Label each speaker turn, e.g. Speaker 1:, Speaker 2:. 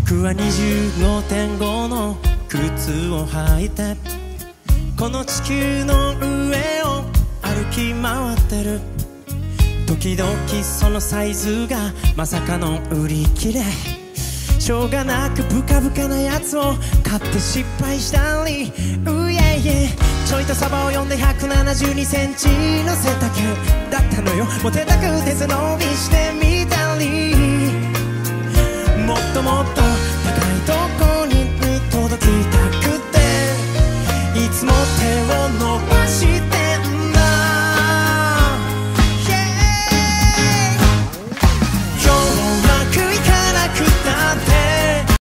Speaker 1: 僕は25.5の靴を履いてこの地球の上を歩き回ってる。時々そのサイズがまさかの売り切れ、しょうがなくブカブカなやつを買って失敗したり、ちょいとサバを読んで172センチの背丈だったのよ。モテたくて背伸びしてみたり、もっともっと高いとこに届きたくていつも手を伸ばして